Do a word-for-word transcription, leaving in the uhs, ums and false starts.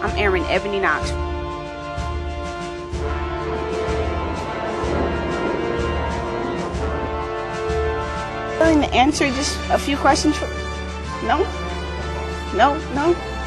I'm Aaron Ebony Knox. Willing to answer just a few questions? For... No? No? No?